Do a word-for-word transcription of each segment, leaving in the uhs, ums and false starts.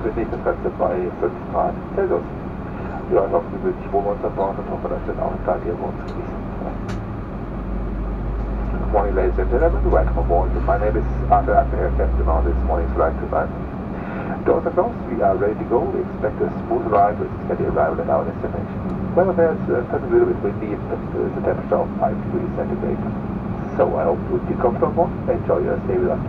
befindlich, das Ganze bei fünf Grad Celsius. Ja, noch gemütlich wohnen wir uns an Bord und hoffen, dass wir den Aufenthalt hier bei uns genießen. Good morning, ladies and gentlemen. Welcome aboard. My name is Arthur, I'm the air captain on this morning's flight to Leipzig. Doors are closed. We are ready to go. We expect a smooth ride with a steady arrival at our destination. Weather there is uh, a little bit windy, but there is a temperature of five degrees centigrade. So I hope you feel comfortable. Enjoy your stay with us.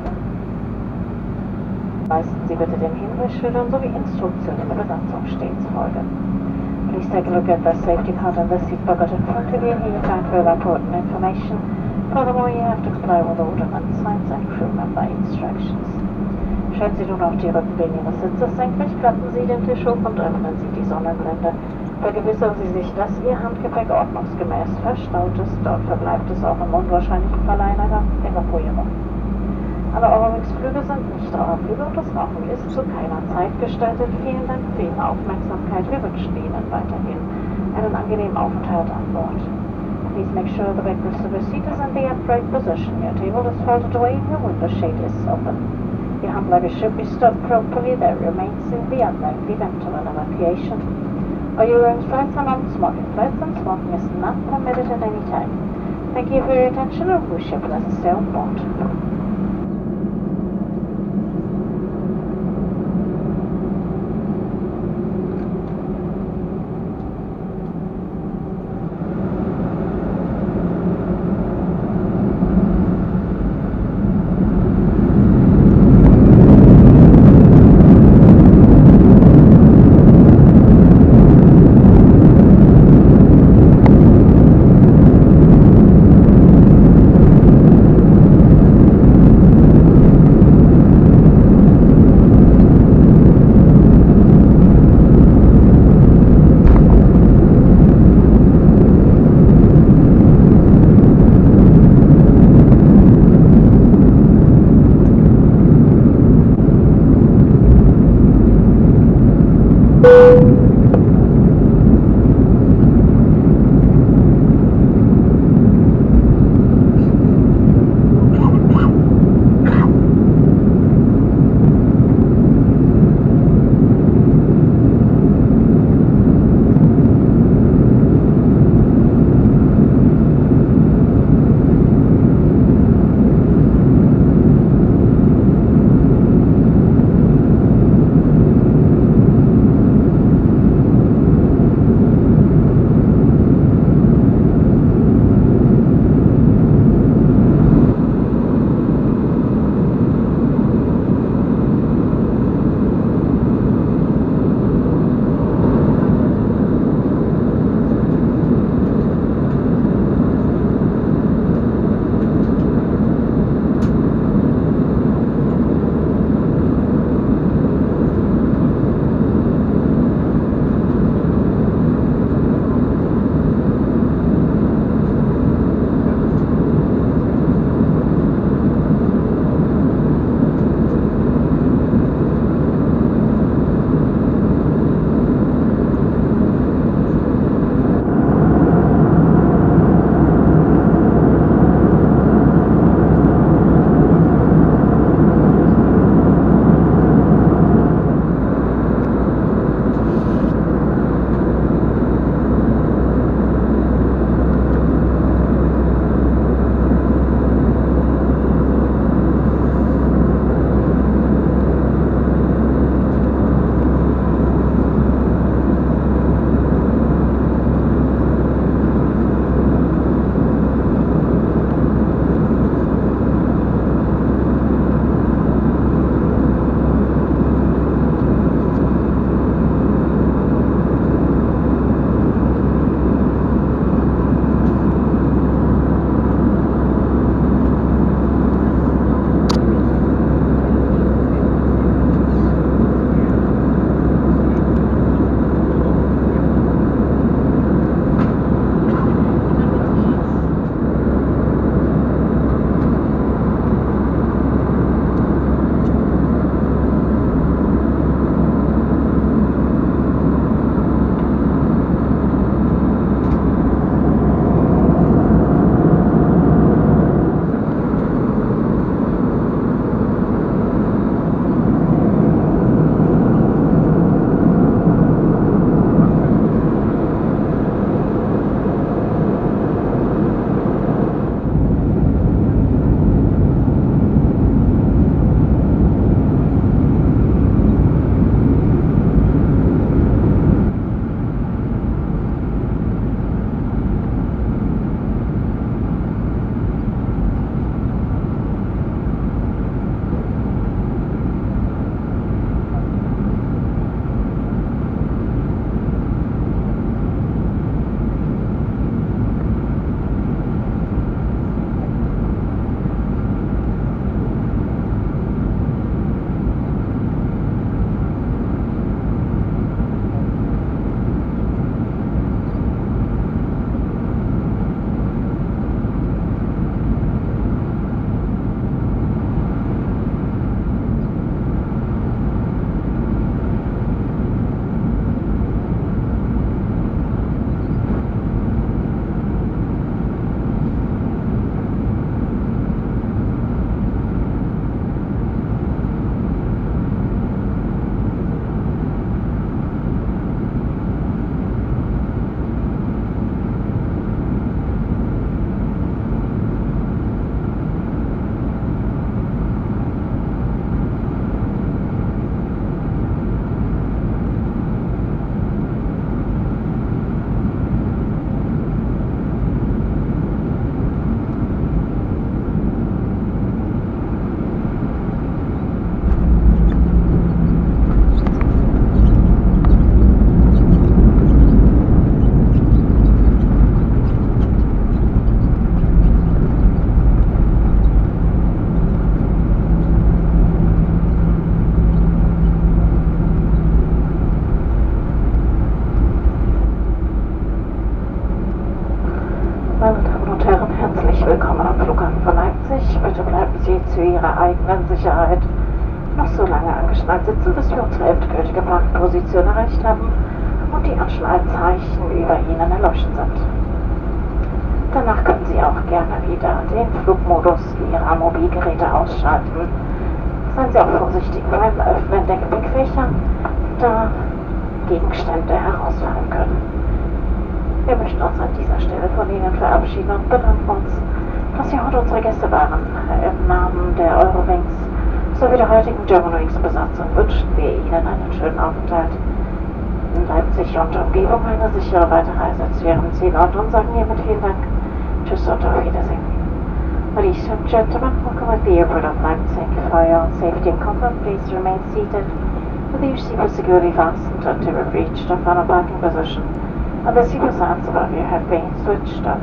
Leisten Sie bitte den Hinweisschildern sowie Instruktionen der Besatzung stets Folge. Please take a look at the safety card and the seat pocket in front of you. Here you find further important information. Furthermore, you have to comply with ordnance signs and crew member instructions. Stellen Sie nun auf die Rückenlehne Ihres Sitzes senkrecht, klappen Sie den Tisch hoch und öffnen Sie die Sonnenblende. Vergewissern Sie sich, dass Ihr Handgepäck ordnungsgemäß verstaut ist. Dort verbleibt es auch im unwahrscheinlichen Fall einer Evakuierung. Alle Eurowings-Flüge sind nicht Dauerflüge und das Rauchen ist zu keiner Zeit gestattet. Vielen Dank für Ihre Aufmerksamkeit. Wir wünschen Ihnen weiterhin einen angenehmen Aufenthalt an Bord. Please make sure the backrest of your seat is in the upright position. Your table is folded away and your window shade is open. Your hand luggage should be stowed properly. There remains in the unlikely event of an evacuation. All Eurowings flights are non-smoking flights and smoking is not permitted at any time. Thank you for your attention and wish you a pleasant stay on board. der eigenen Sicherheit noch so lange angeschnallt sitzen, bis wir unsere endgültige Parkposition erreicht haben und die Anschnallzeichen über ihnen erloschen sind. Danach können Sie auch gerne wieder den Flugmodus Ihrer Mobilgeräte ausschalten. Seien Sie auch vorsichtig beim Öffnen der Gepäckfächer, da Gegenstände herausfallen können. Wir möchten uns an dieser Stelle von Ihnen verabschieden und bedanken uns, dass Sie heute unsere Gäste waren. Im Namen der Eurowings sowie der heutigen Germanwings Besatzung wünschen wir Ihnen einen schönen Aufenthalt in Leipzig und Umgebung, eine sichere Weiterreise zu Ihrem Zielort und sagen hiermit vielen Dank. Tschüss und auf Wiedersehen. Ladies and gentlemen, welcome at the airport of Leipzig. For your safety and comfort, please remain seated with your seatbelt securely fastened until we've reached our final parking position and the seatbelt signs above you have been switched off.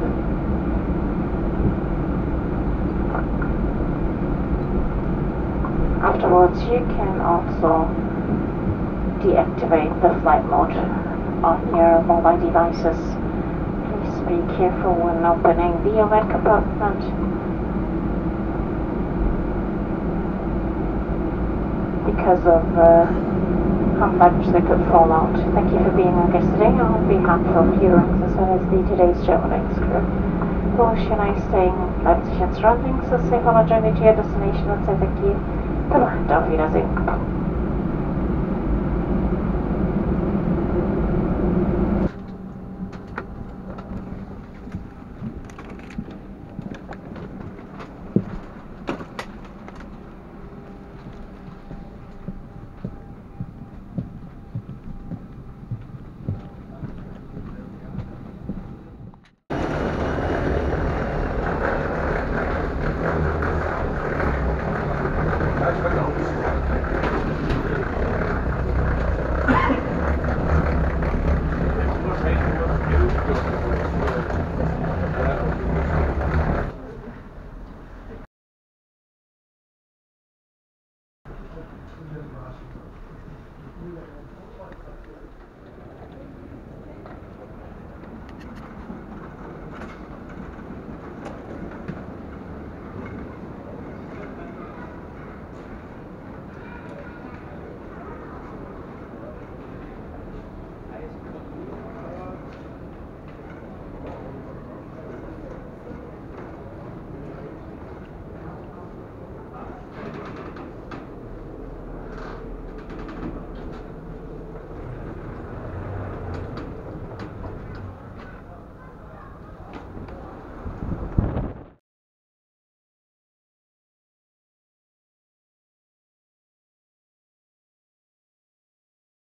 Afterwards, you can also deactivate the flight mode on your mobile devices. Please be careful when opening the overhead compartment. Because of uh, how much they could fall out. Thank you for being our guest today on behalf of Eurowings as well as the today's Germanwings crew. We wish you a nice stay in Leipzig and surroundings, a safe on our journey to your destination and say thank you. Goodbye and auf Wiedersehen. Yeah.